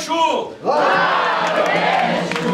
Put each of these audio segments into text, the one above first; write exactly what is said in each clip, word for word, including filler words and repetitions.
Exu! Claro, Exu!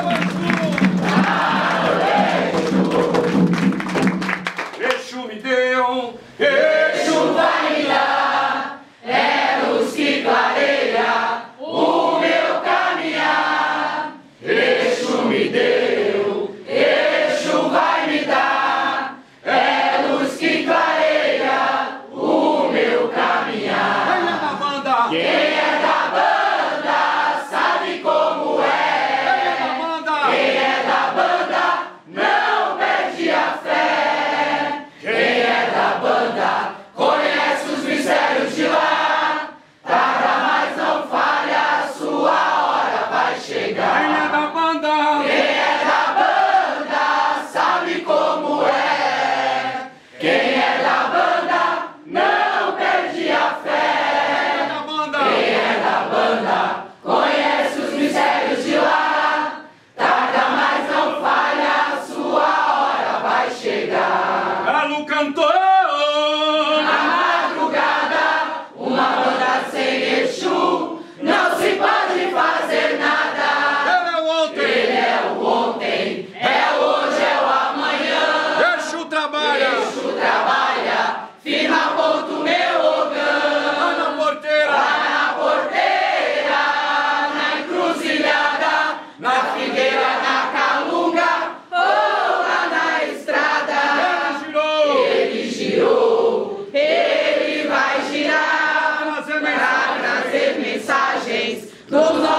Exu me deu, Exu vai me dar, é luz que clareia o meu caminhar. Exu me deu, Exu vai me dar, é luz que clareia o meu caminhar. quem é da banda? Quem é da banda sabe como é. Quem é da banda? Quem é da banda não perde a fé. Quem é da banda conhece os mistérios de lá. Tarda, mas não falha, a sua hora vai Quem chegar. é da banda? Quem é da banda sabe como é. Quem é da banda não perde a fé. Quem é da banda? Quem é da banda conhece os mistérios de lá. Tarda, mas não falha, a sua hora vai chegar. Galo cantor! Na madrugada, uma banda sem Exu não se pode fazer nada. Ele é o ontem! Ele é o ontem, é o hoje, é o amanhã. Exu trabalha! Exu trabalha, firma ponto meu ogã. Lá na porteira! Lá na porteira, na encruzilhada, na figueira, na calunga, ou lá na estrada. Ele girou! Ele girou, ele vai girar Trazer para mensagem! trazer mensagens dos